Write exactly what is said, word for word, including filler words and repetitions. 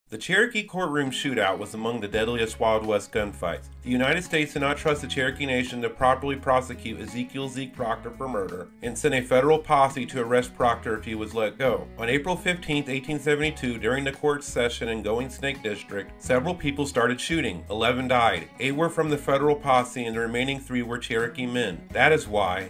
The Cherokee Courtroom Shootout was among the deadliest Wild West gunfights. The United States did not trust the Cherokee Nation to properly prosecute Ezekiel Zeke Proctor for murder and sent a federal posse to arrest Proctor if he was let go. On April fifteenth, eighteen seventy-two, during the court session in Goingsnake District, several people started shooting. Eleven died. Eight were from the federal posse and the remaining three were Cherokee men. That is why,